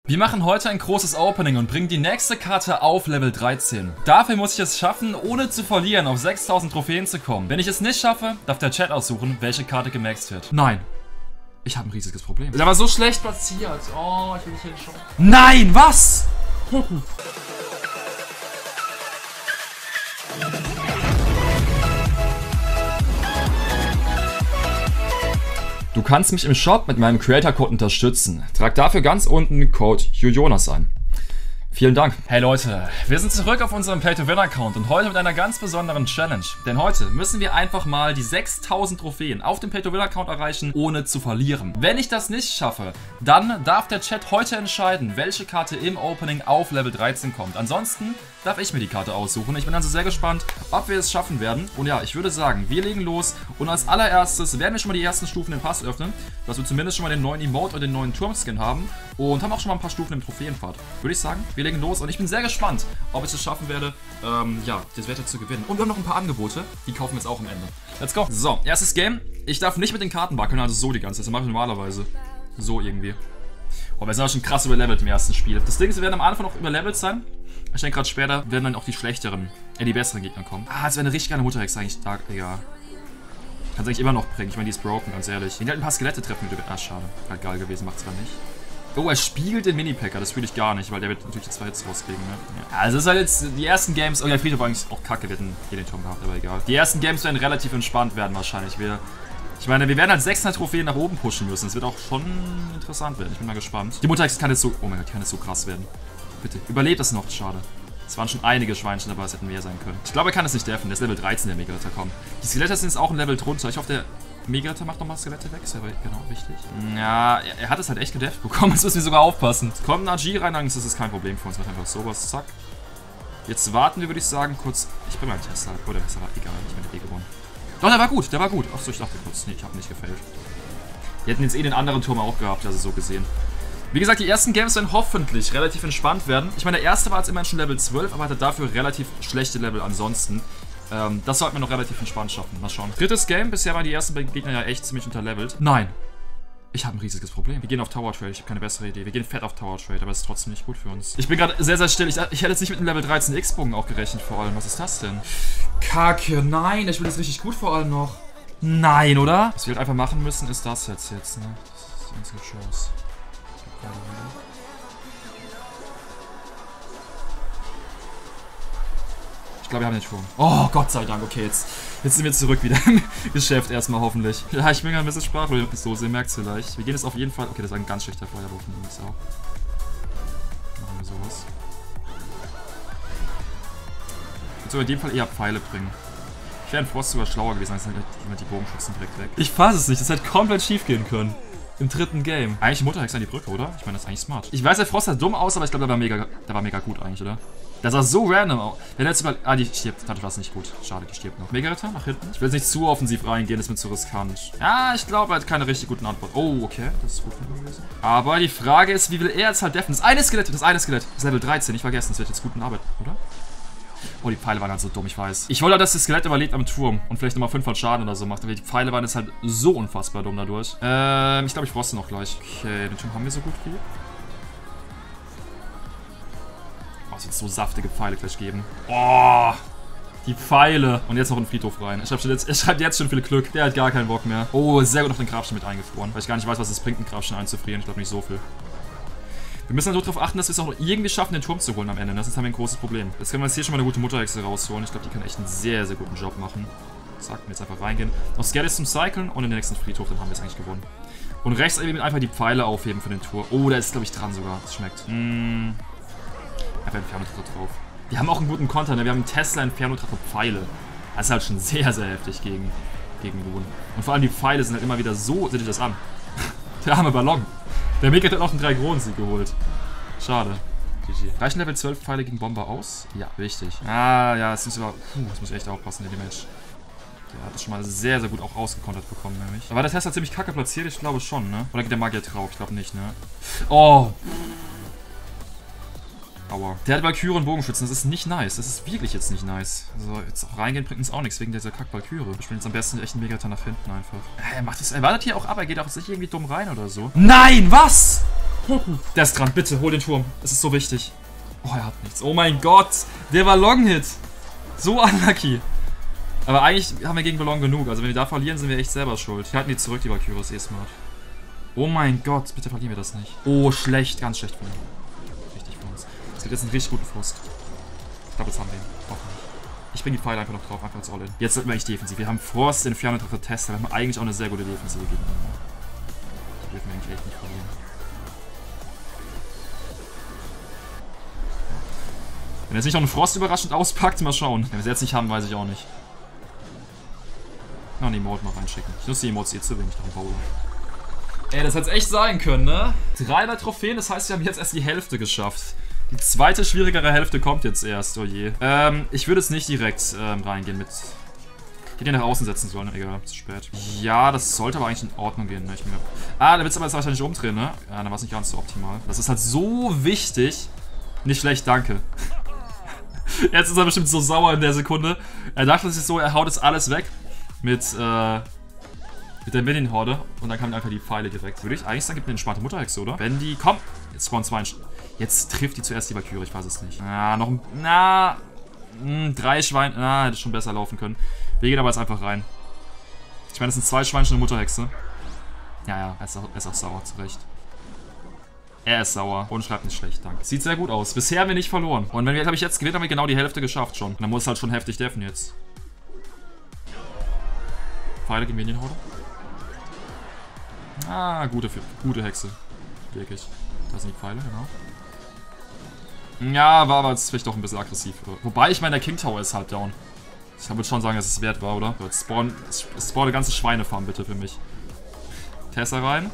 Wir machen heute ein großes Opening und bringen die nächste Karte auf Level 13. Dafür muss ich es schaffen, ohne zu verlieren, auf 6000 Trophäen zu kommen. Wenn ich es nicht schaffe, darf der Chat aussuchen, welche Karte gemaxt wird. Nein. Ich habe ein riesiges Problem. Der war so schlecht platziert. Oh, ich will nicht hinschauen. Nein, was? Du kannst mich im Shop mit meinem Creator-Code unterstützen. Trag dafür ganz unten den Code JOJONAS ein. Vielen Dank. Hey Leute, wir sind zurück auf unserem Pay-to-Win-Account und heute mit einer ganz besonderen Challenge. Denn heute müssen wir einfach mal die 6000 Trophäen auf dem Pay-to-Win-Account erreichen, ohne zu verlieren. Wenn ich das nicht schaffe, dann darf der Chat heute entscheiden, welche Karte im Opening auf Level 13 kommt. Ansonsten darf ich mir die Karte aussuchen. Ich bin also sehr gespannt, ob wir es schaffen werden. Und ja, ich würde sagen, wir legen los. Und als allererstes werden wir schon mal die ersten Stufen im Pass öffnen, dass wir zumindest schon mal den neuen Emote und den neuen Turmskin haben. Und haben auch schon mal ein paar Stufen im Trophäenpfad. Würde ich sagen, wir legen los. Und ich bin sehr gespannt, ob ich es schaffen werde, ja, das Wetter zu gewinnen. Und wir haben noch ein paar Angebote. Die kaufen wir jetzt auch am Ende. Let's go. So, erstes Game. Ich darf nicht mit den Karten wackeln, also so die ganze Zeit. Das mache ich normalerweise. So irgendwie. Oh, wir sind auch schon krass überlevelt im ersten Spiel. Das Ding ist, wir werden am Anfang noch überlevelt sein. Ich denke, gerade später werden dann auch die schlechteren, die besseren Gegner kommen. Ah, es wäre eine richtig geile Mutterhex eigentlich da. Egal. Kann es eigentlich immer noch bringen. Ich meine, die ist broken, ganz ehrlich. Den halt ein paar Skelette treffen würde. Ah, schade. Halt geil gewesen, macht zwar nicht. Oh, er spiegelt den Mini-Packer. Das fühle ich gar nicht, weil der wird natürlich die 2 Hits rauskriegen, ne? Ja. Also, es ist halt jetzt die ersten Games. Oh ja, Friedhof war eigentlich auch kacke. Wir hätten hier den Turm gehabt, aber egal. Die ersten Games werden relativ entspannt werden, wahrscheinlich. Ich meine, wir werden halt 600 Trophäen nach oben pushen müssen. Das wird auch schon interessant werden. Ich bin mal gespannt. Die Mutterhex kann jetzt so. Oh mein Gott, die kann jetzt so krass werden. Bitte, überlebt das noch, schade. Es waren schon einige Schweinchen dabei, es hätten mehr sein können. Ich glaube, er kann es nicht deffen, der ist Level 13, der Mega-Ritter, komm. Die Skelette sind jetzt auch ein Level drunter. Ich hoffe, der Mega-Ritter macht nochmal Skelette weg, ist ja genau richtig. Ja, er hat es halt echt gedefft bekommen, jetzt müssen wir sogar aufpassen. Es kommt ein AG rein, dann ist das kein Problem für uns, macht einfach sowas, zack. Jetzt warten wir, würde ich sagen, kurz. Ich bin beim Tesla, oh, der Tesla war egal, ich bin der gewonnen. Doch, der war gut, der war gut. Achso, ich dachte kurz, nee, ich habe nicht gefällt. Die hätten jetzt den anderen Turm auch gehabt, also so gesehen. Wie gesagt, die ersten Games werden hoffentlich relativ entspannt werden. Ich meine, der erste war jetzt immerhin schon Level 12, aber hatte dafür relativ schlechte Level ansonsten. Das sollten wir noch relativ entspannt schaffen. Mal schauen. Drittes Game. Bisher waren die ersten Gegner ja echt ziemlich unterlevelt. Nein. Ich habe ein riesiges Problem. Wir gehen auf Tower Trade. Ich habe keine bessere Idee. Wir gehen fett auf Tower Trade, aber es ist trotzdem nicht gut für uns. Ich bin gerade sehr, sehr still. Ich hätte jetzt nicht mit einem Level 13 X-Bogen auch gerechnet vor allem. Was ist das denn? Kacke. Nein, ich will das richtig gut vor allem noch. Nein, oder? Was wir halt einfach machen müssen, ist das jetzt, ne? Das ist unsere Chance. Ich glaube, wir haben den Turm. Oh, Gott sei Dank. Okay, jetzt sind wir zurück wieder im Geschäft erstmal, hoffentlich. Ja, ich bin ein bisschen sprachlos. So, ihr merkt es vielleicht. Wir gehen jetzt auf jeden Fall... Okay, das ist ein ganz schlechter Feuerwurf von uns auch. Machen wir sowas. Ich würde sogar in dem Fall eher Pfeile bringen. Ich wäre in Frost sogar schlauer gewesen, als die Bogenschützen direkt weg. Ich fasse es nicht. Das hätte komplett schief gehen können. Im dritten Game. Eigentlich Mutterhex an die Brücke, oder? Ich meine, das ist eigentlich smart. Ich weiß, der Frost sah dumm aus, aber ich glaube, der war mega gut eigentlich, oder? Der sah so random aus. Wenn er jetzt über... Ah, die stirbt. Das war nicht gut. Schade, die stirbt noch. Mega-Ritter nach hinten. Ich will jetzt nicht zu offensiv reingehen, das ist mir zu riskant. Ja, ich glaube, er hat keine richtig guten Antwort. Oh, okay. Das ist gut gewesen. Aber die Frage ist, wie will er jetzt halt deffen? Das eine Skelett. Das ist Level 13. Nicht vergessen, das wird jetzt guten Arbeit, oder? Oh, die Pfeile waren halt so dumm, ich weiß. Ich wollte, dass das Skelett überlebt am Turm und vielleicht nochmal 5 Schaden oder so macht. Aber die Pfeile waren jetzt halt so unfassbar dumm dadurch. Ich glaube, ich froste noch gleich. Okay, den Turm haben wir so gut wie. Oh, es wird so saftige Pfeile gleich geben. Oh, die Pfeile. Und jetzt noch einen Friedhof rein. Er schreibt jetzt schon viel Glück. Der hat gar keinen Bock mehr. Oh, sehr gut noch den Grabstein mit eingefroren. Weil ich gar nicht weiß, was es bringt, einen Grabstein einzufrieren. Ich glaube nicht so viel. Wir müssen halt darauf achten, dass wir es auch irgendwie schaffen, den Turm zu holen am Ende. Das ist haben wir ein großes Problem. Jetzt können wir jetzt hier schon mal eine gute Mutterhexe rausholen. Ich glaube, die kann echt einen sehr, sehr guten Job machen. Zack, jetzt einfach reingehen. Noch Skelett zum Cyclen und in den nächsten Friedhof, dann haben wir es eigentlich gewonnen. Und rechts eben einfach die Pfeile aufheben für den Turm. Oh, da ist, glaube ich, dran sogar. Das schmeckt. Einfach Inferno-Drache drauf. Die haben auch einen guten Konter, ne? Wir haben einen Tesla Inferno-Drache Pfeile. Das ist halt schon sehr, sehr heftig gegen Loon. Und vor allem die Pfeile sind halt immer wieder so... Seht ihr das an? Der arme Ballon. Der Mega hat auch einen 3-Kronen-Sieg geholt. Schade. GG. Reichen Level 12 Pfeile gegen Bomber aus? Ja, richtig. Ah, ja, es ist aber... das muss ich echt aufpassen in dem Match. Der hat das schon mal sehr, sehr gut auch rausgekontert bekommen, nämlich. Aber der Tesla ziemlich kacke platziert, ich glaube schon, ne? Oder geht der Magier drauf? Ich glaube nicht, ne? Oh! Aua. Der hat Valkyrie und Bogenschützen, das ist nicht nice. Das ist wirklich jetzt nicht nice. Also jetzt auch reingehen bringt uns auch nichts wegen dieser Kack-Valkyrie. Wir spielen jetzt am besten echt einen Mega-Ritter nach hinten einfach. Er macht das, er wartet hier auch ab, er geht auch sicher irgendwie dumm rein oder so. Nein, was? Der ist dran, bitte, hol den Turm. Es ist so wichtig. Oh, er hat nichts. Oh mein Gott, der war Long-Hit. So unlucky. Aber eigentlich haben wir gegen Ballon genug. Also wenn wir da verlieren, sind wir echt selber schuld. Wir halten die zurück, die Valkyrie ist eh smart. Oh mein Gott, bitte verlieren wir das nicht. Oh, schlecht, ganz schlecht von ihm. Richtig für uns. Es gibt jetzt einen richtig guten Frust. Ich glaube, jetzt haben wir ihn. Hoffentlich. Ich bringe die Pfeile einfach noch drauf, einfach als All-In. Jetzt sollten wir echt defensiv. Wir haben Frost, Inferno drauf getestet. Wir haben eigentlich auch eine sehr gute Defensive gegen ihn. Die dürfen wir eigentlich echt nicht verlieren. Wenn jetzt nicht noch ein Frost überraschend auspackt, mal schauen. Wenn wir es jetzt nicht haben, weiß ich auch nicht. Noch eine Emote mal reinschicken. Ich nutze die Emotes eh zu wenig nach dem Bowler. Ey, das hätte es echt sein können, ne? 300 Trophäen, das heißt, wir haben jetzt erst die Hälfte geschafft. Die zweite schwierigere Hälfte kommt jetzt erst, oh je. Ich würde es nicht direkt reingehen mit... Ich hätte ihn nach außen setzen sollen, egal, zu spät. Ja, das sollte aber eigentlich in Ordnung gehen, ne? Da wird es aber jetzt wahrscheinlich umdrehen, ne? Ja, dann war es nicht ganz so optimal. Das ist halt so wichtig. Nicht schlecht, danke. Jetzt ist er bestimmt so sauer in der Sekunde. Er dachte sich so, er haut jetzt alles weg. Mit der Minion-Horde. Und dann kamen einfach die Pfeile direkt. Würde ich eigentlich sagen, gibt eine entspannte Mutterhexe, oder? Wenn die... Komm! Jetzt spawnen 2. Jetzt trifft die zuerst die Valkyrie, ich weiß es nicht. Noch ein... 3 Schweine... hätte schon besser laufen können. Wir gehen aber jetzt einfach rein. Ich meine, das sind 2 Schweinchen und eine Mutterhexe. Ja, er ist auch sauer, zu Recht. Er ist sauer und schreibt nicht schlecht, danke. Sieht sehr gut aus. Bisher haben wir nicht verloren. Und wenn wir, glaube ich, jetzt gewinnen, haben wir genau die Hälfte geschafft schon. Und dann muss es halt schon heftig deffen jetzt. Pfeile gegen Minion-Horde. Gute Hexe. Wirklich. Da sind die Pfeile, genau. Ja, war aber jetzt vielleicht doch ein bisschen aggressiv. Wobei, ich meine, der King Tower ist halt down. Ich würde schon sagen, dass es wert war, oder? So, jetzt spawn eine ganze Schweinefarm bitte für mich. Tessa rein.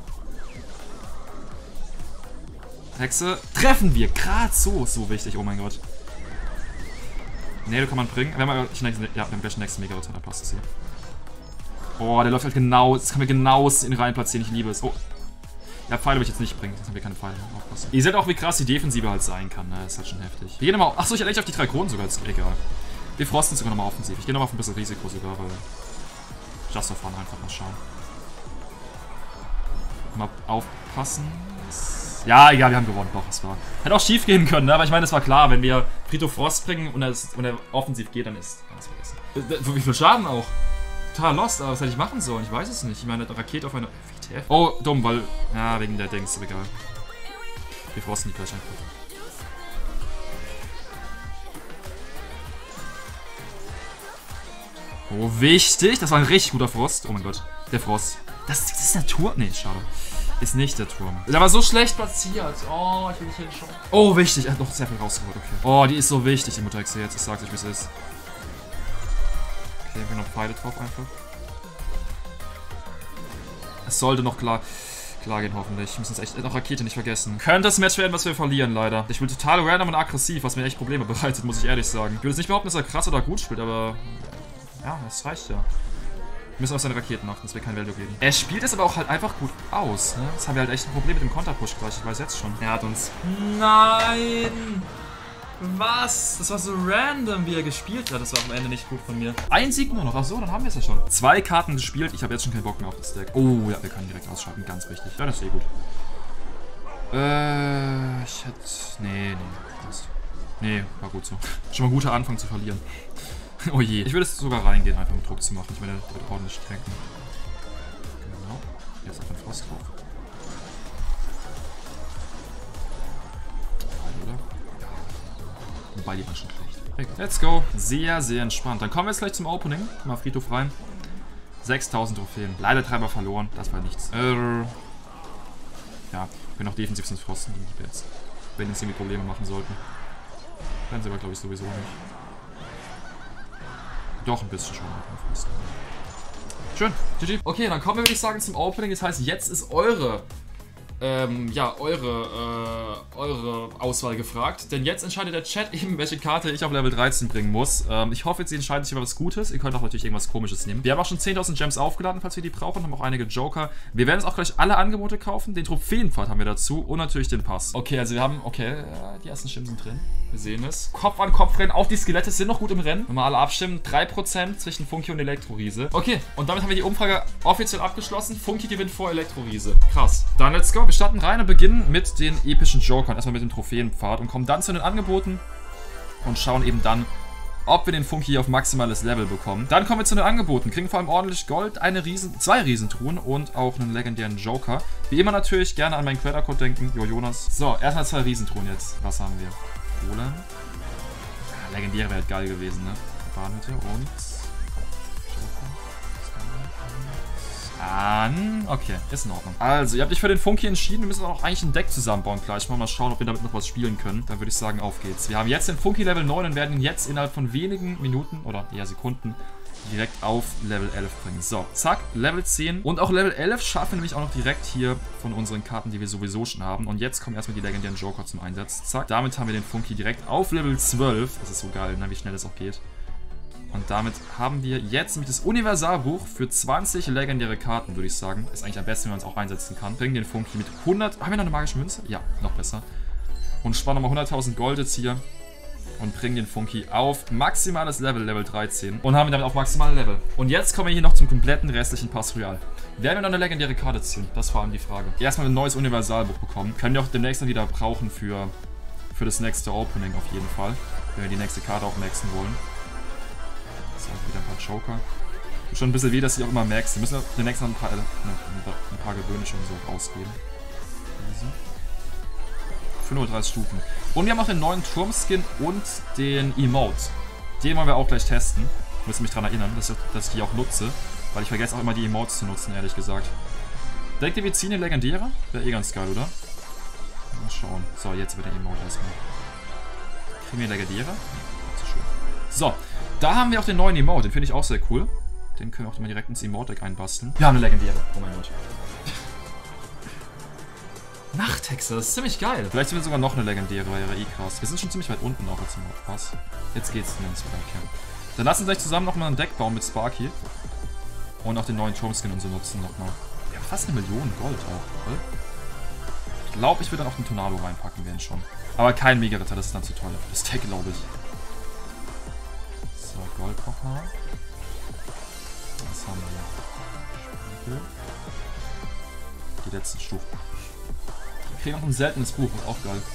Hexe. Treffen wir! Gerade so. So wichtig, oh mein Gott. Nee, da kann man bringen. Wir haben gleich den nächsten Mega-Ritter, da passt es hier. Oh, der läuft halt genau. Das kann mir genau in rein platzieren, ich liebe es. Oh. Ja, Pfeile will ich jetzt nicht bringen, sonst haben wir keine Pfeile. Aufpassen. Ihr seht auch, wie krass die Defensive halt sein kann, ne? Das ist halt schon heftig. Wir gehen nochmal. Achso, ich hätte echt auf die 3 Kronen sogar, ist egal. Wir frosten sogar nochmal offensiv. Ich gehe nochmal auf ein bisschen Risiko sogar, weil. Just for fun einfach mal schauen. Mal aufpassen. Ja, egal, wir haben gewonnen. Doch, es war. Hätte auch schief gehen können, ne? Aber ich meine, es war klar, wenn wir Friedhof Frost bringen und er offensiv geht, dann ist alles vergessen. Wie viel Schaden auch? Total lost, aber was hätte ich machen sollen? Ich weiß es nicht. Ich meine, eine Rakete auf eine. Oh, dumm, weil. Ja, wegen der Dings, egal. Wir frosten die gleich einfach. Oh, wichtig. Das war ein richtig guter Frost. Oh mein Gott. Der Frost. Das ist der Turm. Nee, schade. Ist nicht der Turm. Der war so schlecht platziert. Oh, ich will nicht hinschauen. Oh, wichtig. Er hat noch sehr viel rausgeholt. Okay. Oh, die ist so wichtig, die Mutterhexe jetzt. Ich sag's euch, wie es ist. Okay, wir noch Pfeile drauf einfach. Es sollte noch klar gehen, hoffentlich. Wir müssen jetzt echt noch Rakete nicht vergessen. Könnte das Match werden, was wir verlieren, leider. Ich will total random und aggressiv, was mir echt Probleme bereitet, muss ich ehrlich sagen. Ich würde jetzt nicht behaupten, dass er krass oder gut spielt, aber... Ja, das reicht ja. Wir müssen auf seine Raketen achten, dass wir kein Value geben. Er spielt es aber auch halt einfach gut aus, ne? Jetzt haben wir halt echt ein Problem mit dem Konterpush gleich, ich weiß jetzt schon. Er hat uns... Nein! Was? Das war so random, wie er gespielt hat. Das war am Ende nicht gut von mir. Ein Sieg nur noch. Achso, dann haben wir es ja schon. 2 Karten gespielt. Ich habe jetzt schon keinen Bock mehr auf das Deck. Oh, ja, wir können direkt ausschalten. Ganz wichtig. Ja, das ist eh gut. Ich hätte... Nee. Nee, war gut so. Schon mal ein guter Anfang zu verlieren. Oh je. Ich würde es sogar reingehen, einfach mit Druck zu machen. Ich meine, der wird ordentlich tanken. Genau. Jetzt auf den Frost drauf. Wobei die war schon schlecht. Let's go. Sehr, sehr entspannt. Dann kommen wir jetzt gleich zum Opening. Mal Friedhof rein. 6000 Trophäen. Leider 3-mal verloren. Das war nichts. Ja, wir können auch defensiv ins Frosten gegen die Bats. Wenn uns irgendwie Probleme machen sollten. Werden sie aber, glaube ich, sowieso nicht. Doch, ein bisschen schon. Schön. GG. Okay, dann kommen wir, würde ich sagen, zum Opening. Das heißt, jetzt ist eure eure Auswahl gefragt, denn jetzt entscheidet der Chat eben, welche Karte ich auf Level 13 bringen muss. Ich hoffe, jetzt entscheidet sich über was Gutes. Ihr könnt auch natürlich irgendwas Komisches nehmen. Wir haben auch schon 10.000 Gems aufgeladen, falls wir die brauchen, haben auch einige Joker. Wir werden jetzt auch gleich alle Angebote kaufen. Den Trophäenpfad haben wir dazu und natürlich den Pass. Okay, also wir haben, die ersten Stimmen sind drin. Wir sehen es. Kopf an Kopf rennen. Auch die Skelette sind noch gut im Rennen. Wenn wir alle abstimmen, 3% zwischen Funky und Elektroriese. Okay, und damit haben wir die Umfrage offiziell abgeschlossen. Funky gewinnt vor Elektroriese. Krass. Dann let's go. Wir starten rein und beginnen mit den epischen Jokern. Erstmal mit dem Trophäenpfad und kommen dann zu den Angeboten und schauen eben dann, ob wir den Funky hier auf maximales Level bekommen. Dann kommen wir zu den Angeboten. Kriegen vor allem ordentlich Gold, zwei Riesentruhen und auch einen legendären Joker. Wie immer natürlich gerne an meinen Creator-Code denken. Jonas. So, erstmal 2 Riesentruhen jetzt. Was haben wir? Golem. Ja, legendäre wäre halt geil gewesen, ne? Bahnhütte und... Okay, ist in Ordnung. Also, ihr habt euch für den Funky entschieden. Wir müssen auch eigentlich ein Deck zusammenbauen gleich. Mal schauen, ob wir damit noch was spielen können. Dann würde ich sagen, auf geht's. Wir haben jetzt den Funky Level 9 und werden ihn jetzt innerhalb von wenigen Minuten oder eher Sekunden direkt auf Level 11 bringen. So, zack, Level 10. Und auch Level 11 schaffen wir nämlich auch noch direkt hier von unseren Karten, die wir sowieso schon haben. Und jetzt kommen erstmal die legendären Joker zum Einsatz. Zack, damit haben wir den Funky direkt auf Level 12. Das ist so geil, ne, wie schnell das auch geht. Und damit haben wir jetzt nämlich das Universalbuch für 20 legendäre Karten, würde ich sagen. Ist eigentlich am besten, wenn man es auch einsetzen kann. Bringen den Funky mit 100... Haben wir noch eine magische Münze? Ja, noch besser. Und sparen nochmal 100.000 Gold jetzt hier. Und bringen den Funky auf maximales Level, Level 13. Und haben ihn damit auf maximales Level. Und jetzt kommen wir hier noch zum kompletten restlichen Pass Royal. Werden wir noch eine legendäre Karte ziehen? Das ist vor allem die Frage. Erstmal ein neues Universalbuch bekommen. Können wir auch demnächst dann wieder brauchen für das nächste Opening auf jeden Fall. Wenn wir die nächste Karte auch maxen wollen. So, wieder ein paar Joker. Tut schon ein bisschen weh, dass sie auch immer maxen. Wir müssen demnächst noch ein paar gewöhnliche und so ausgeben. Also. 35 Stufen. Und wir haben auch den neuen Turmskin und den Emote. Den wollen wir auch gleich testen. Ich muss mich daran erinnern, dass ich die auch nutze. Weil ich vergesse auch immer die Emotes zu nutzen, ehrlich gesagt. Denkt ihr, wir ziehen den Legendäre? Wäre eh ganz geil, oder? Mal schauen. So, jetzt wird der Emote erstmal. Kriegen wir Legendäre? Ja, so schön. So, da haben wir auch den neuen Emote. Den finde ich auch sehr cool. Den können wir auch immer direkt ins Emote-Deck einbasteln. Wir haben eine Legendäre. Oh mein Gott. Nachthexe, das ist ziemlich geil. Vielleicht sind wir sogar noch eine legendäre, wäre eh krass. Wir sind schon ziemlich weit unten auch jetzt im Pass. Jetzt geht's nirgends weiter. Dann lassen wir gleich zusammen nochmal ein Deck bauen mit Sparky. Und auch den neuen Turmskin und so nutzen nochmal. Wir haben fast 1 Million Gold auch, oder? Ich glaube, ich würde dann auch den Tornado reinpacken werden schon. Aber kein Mega-Ritter, das ist dann zu toll. Das Deck, glaube ich. So, Goldpocher. Was haben wir? Die letzten Stufen. Wir kriegen auch ein seltenes Buch, ist auch geil.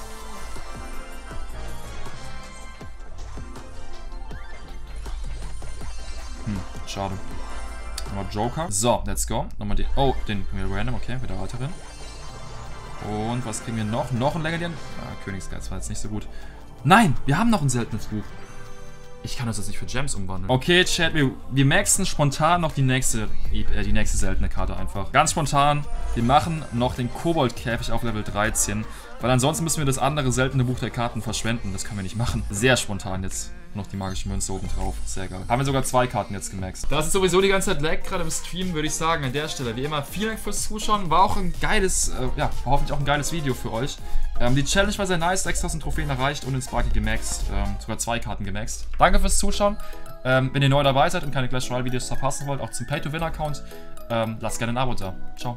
Schade. Nochmal Joker. So, let's go. Nochmal den. Oh, den kriegen wir random, okay, wieder weiterin. Und was kriegen wir noch? Noch ein legendären. Königsgeist war jetzt nicht so gut. Nein, wir haben noch ein seltenes Buch. Ich kann das jetzt nicht für Gems umwandeln. Okay, Chat, wir maxen spontan noch die nächste seltene Karte einfach. Ganz spontan, wir machen noch den Kobold-Käfig auf Level 13. Weil ansonsten müssen wir das andere seltene Buch der Karten verschwenden. Das können wir nicht machen. Sehr spontan jetzt noch die magische Münze oben drauf. Sehr geil. Haben wir sogar 2 Karten jetzt gemaxt. Das ist sowieso die ganze Zeit lag, gerade im Stream, würde ich sagen, an der Stelle. Wie immer, vielen Dank fürs Zuschauen. War auch ein geiles, war hoffentlich auch ein geiles Video für euch. Die Challenge war sehr nice, 6.000 Trophäen erreicht und den Sparky gemaxt. Sogar 2 Karten gemaxt. Danke fürs Zuschauen. Wenn ihr neu dabei seid und keine Clash Royale Videos verpassen wollt, auch zum Pay-to-Win-Account, lasst gerne ein Abo da. Ciao.